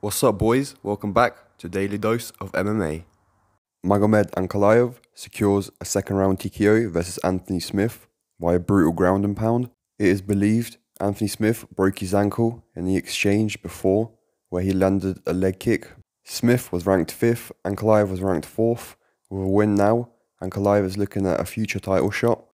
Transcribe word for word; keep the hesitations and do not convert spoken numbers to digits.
What's up, boys? Welcome back to Daily Dose of M M A. Magomed Ankalaev secures a second round T K O versus Anthony Smith via brutal ground and pound. It is believed Anthony Smith broke his ankle in the exchange before, where he landed a leg kick. Smith was ranked fifth, Ankalaev was ranked fourth. With a win now, Ankalaev is looking at a future title shot.